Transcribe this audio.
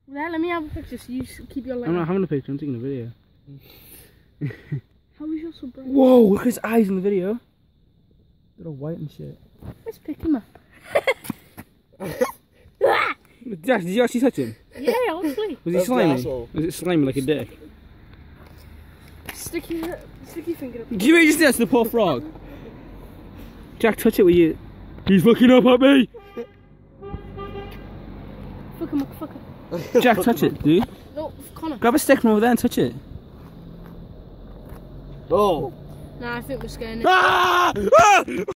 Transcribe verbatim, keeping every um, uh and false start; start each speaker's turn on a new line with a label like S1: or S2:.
S1: Well, let me have a picture so you keep your light.
S2: I'm not having a picture, I'm taking a video.
S1: How is your so bright?
S2: Whoa, look at his eyes in the video. They're all white and shit.
S1: Let's pick him up.
S2: Jack, did you actually touch him?
S1: Yeah, obviously.
S2: Was he slimy? Was it slimy like a dick?
S1: Stick your, stick your finger up.
S2: Give me just this, the poor frog. Jack, touch it with you. He's looking up at me.
S1: Fuck him, fuck him.
S2: Jack, touch it, dude.
S1: No, Connor.
S2: Grab a stick from over there and touch it.
S3: Oh.
S1: Nah, I think we're scaring it.
S2: Ah! Ah!